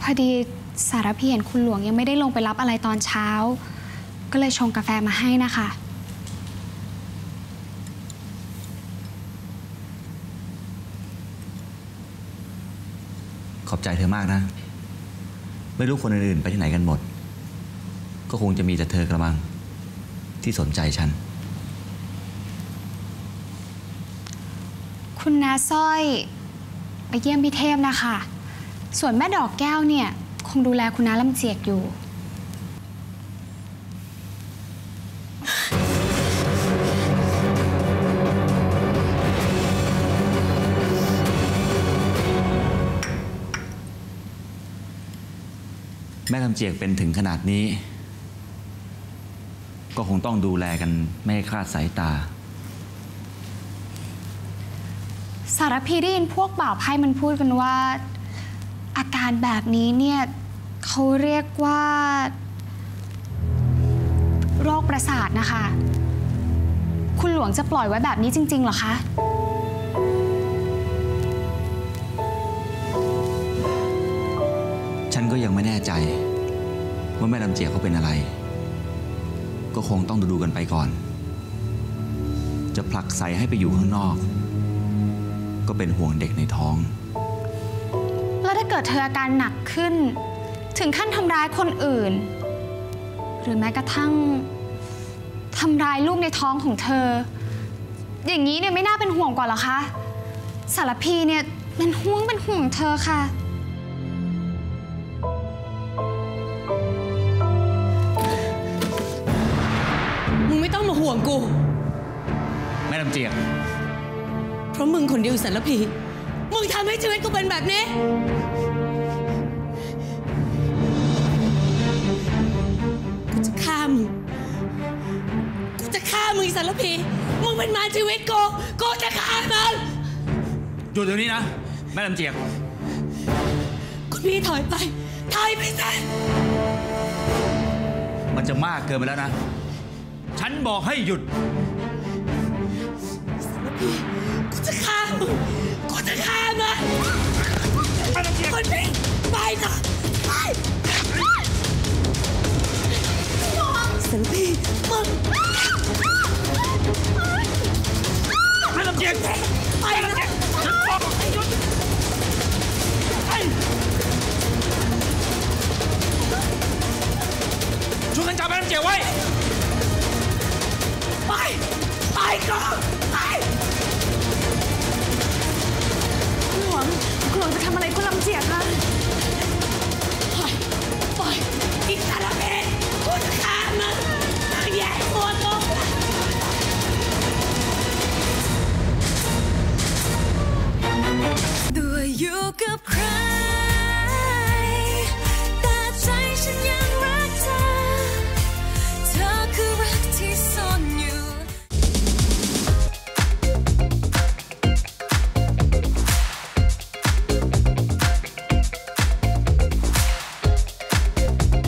อดีสารพีเห็นคุณหลวงยังไม่ได้ลงไปรับอะไรตอนเช้าก็เลยชงกาแฟมาให้นะคะขอบใจเธอมากนะไม่รู้คนอื่นๆไปที่ไหนกันหมดก็คงจะมีแต่เธอกระมังที่สนใจฉันคุณน้าสร้อยไปเยี่ยมพี่เทพนะคะส่วนแม่ดอกแก้วเนี่ยคงดูแลคุณน้าลำเจียกอยู่แม่ลำเจียกเป็นถึงขนาดนี้ก็คงต้องดูแลกันไม่ให้คลาดสายตาสารพีได้ยินพวกบ่าวไพ่มันพูดกันว่าอาการแบบนี้เนี่ยเขาเรียกว่าโรคประสาทนะคะคุณหลวงจะปล่อยไว้แบบนี้จริงๆเหรอคะฉันก็ยังไม่แน่ใจว่าแม่ลำเจียกเขาเป็นอะไรก็คงต้องดูกันไปก่อนจะผลักไสให้ไปอยู่ข้างนอกก็เป็นห่วงเด็กในท้องแล้วถ้าเกิดเธออาการหนักขึ้นถึงขั้นทำร้ายคนอื่นหรือแม้กระทั่งทำร้ายลูกในท้องของเธออย่างนี้เนี่ยไม่น่าเป็นห่วงกว่าหรอคะสารพีเนี่ยเป็นห่วงเธอค่ะมึงไม่ต้องมาห่วงกูแม่ลำเจียกเพราะมึงคนเดียวสารพีมึงทำให้ชีวิตกูเป็นแบบนี้กูจะฆ่ามึงสารพีมึงเป็นมาชีวิตกูจะฆ่ามึงหยุดเดี๋ยวนี้นะแม่ลำเจียกคุณพี่ถอยไปสิมันจะมากเกินไปแล้วนะฉันบอกให้หยุดกูจะฆ่ามึงคุณพี่ไปนะไปสารพีมึงแม่ลำเจียกไปนะฉันบอกให้หยุดช่วยกันจับแม่ลำเจียกไว้ไปก่อนไปคุณหลวงจะทำอะไรคุณลำเจียกคะไปอีกสารเพศกูจะฆ่ามึงแย่ตัวตกด้วยอยู่กับ